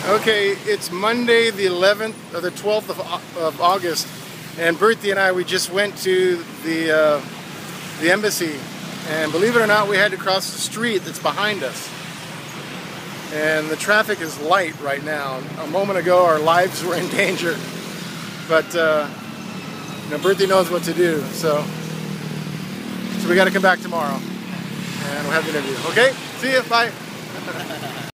Okay, it's Monday the 11th or the 12th of August, and Bertie and I, we just went to the embassy, and believe it or not, we had to cross the street that's behind us. And the traffic is light right now. A moment ago, our lives were in danger, but you know, Bertie knows what to do, so we got to come back tomorrow, and we'll have the interview. Okay, see you, bye.